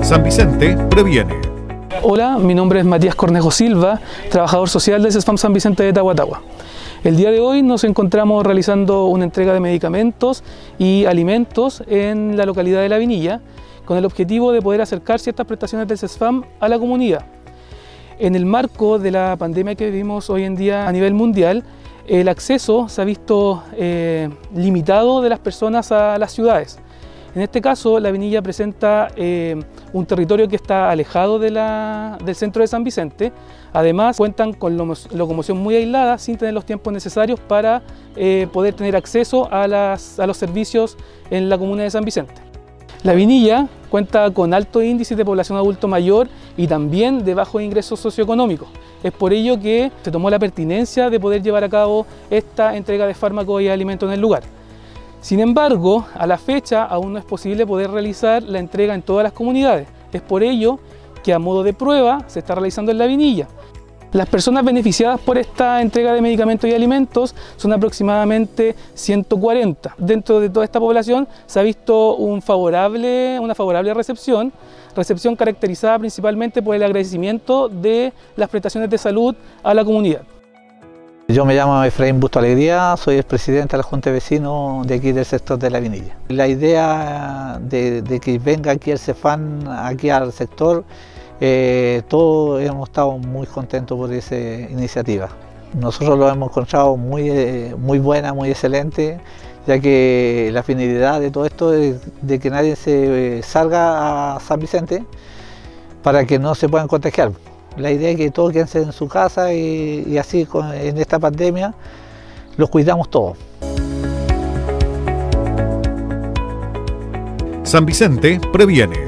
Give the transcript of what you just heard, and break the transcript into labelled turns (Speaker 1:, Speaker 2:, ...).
Speaker 1: San Vicente previene.
Speaker 2: Hola, mi nombre es Matías Cornejo Silva, trabajador social del CESFAM San Vicente de Tahuatahua. El día de hoy nos encontramos realizando una entrega de medicamentos y alimentos en la localidad de La Vinilla, con el objetivo de poder acercar ciertas prestaciones del CESFAM a la comunidad. En el marco de la pandemia que vivimos hoy en día a nivel mundial, el acceso se ha visto limitado de las personas a las ciudades. En este caso, La Vinilla presenta un territorio que está alejado del centro de San Vicente. Además, cuentan con locomoción muy aislada, sin tener los tiempos necesarios para poder tener acceso a los servicios en la comuna de San Vicente. La Vinilla cuenta con alto índice de población adulto mayor y también de bajos ingresos socioeconómicos. Es por ello que se tomó la pertinencia de poder llevar a cabo esta entrega de fármacos y alimentos en el lugar. Sin embargo, a la fecha aún no es posible poder realizar la entrega en todas las comunidades. Es por ello que a modo de prueba se está realizando en La Vinilla. Las personas beneficiadas por esta entrega de medicamentos y alimentos son aproximadamente 140. Dentro de toda esta población se ha visto una favorable recepción caracterizada principalmente por el agradecimiento de las prestaciones de salud a la comunidad.
Speaker 3: Yo me llamo Efraín Busto Alegría, soy el presidente de la Junta de Vecinos de aquí del sector de La Vinilla. La idea de que venga aquí el CESFAM, aquí al sector, todos hemos estado muy contentos por esa iniciativa. Nosotros lo hemos encontrado muy buena, muy excelente, ya que la finalidad de todo esto es de que nadie se salga a San Vicente para que no se puedan contagiar. La idea es que todos queden en su casa y así en esta pandemia los cuidamos todos.
Speaker 1: San Vicente previene.